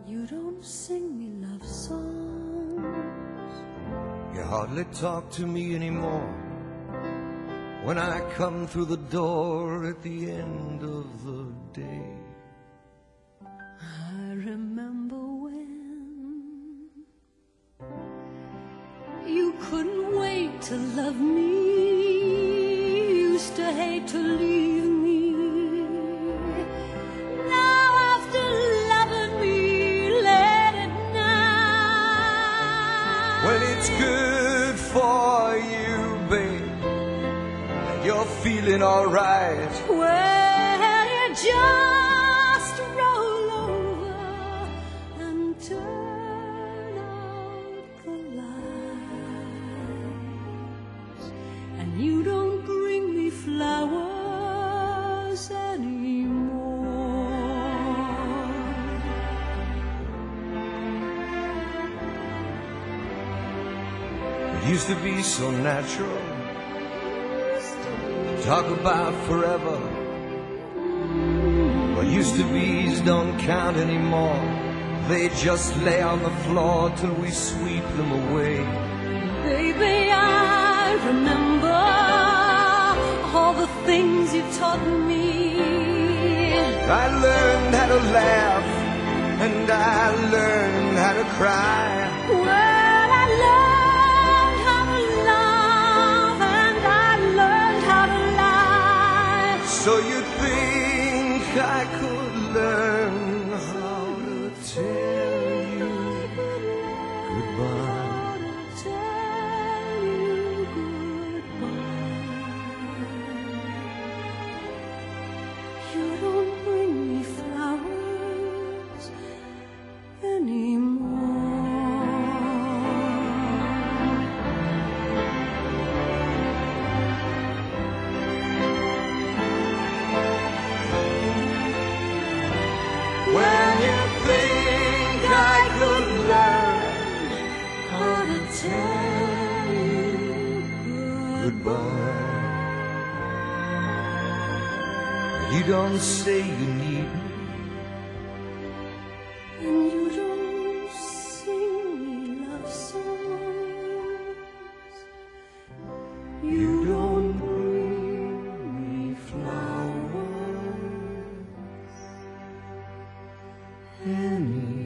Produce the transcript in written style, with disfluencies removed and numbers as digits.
You don't sing me love songs. You hardly talk to me anymore when I come through the door at the end of the day. I remember when you couldn't wait to love me, used to hate to leave me. Now after loving me late at night, When it's good for you, babe, and you're feeling alright, well, you just roll over and turn out the lights, and you don't bring me flowers anymore. it used to be so natural. Talk about forever, but used to be's don't count anymore. They just lay on the floor till we sweep them away. Baby, I remember all the things you taught me. I learned how to laugh, and I learned how to cry. Well, I learned how to love, and I learned how to lie. So you think I could learn how to tell you goodbye? Tell you goodbye. You don't bring me flowers anymore. When you think I could learn How to tell you goodbye, you don't say you need me, and you don't sing me love songs. you don't bring me flowers anymore.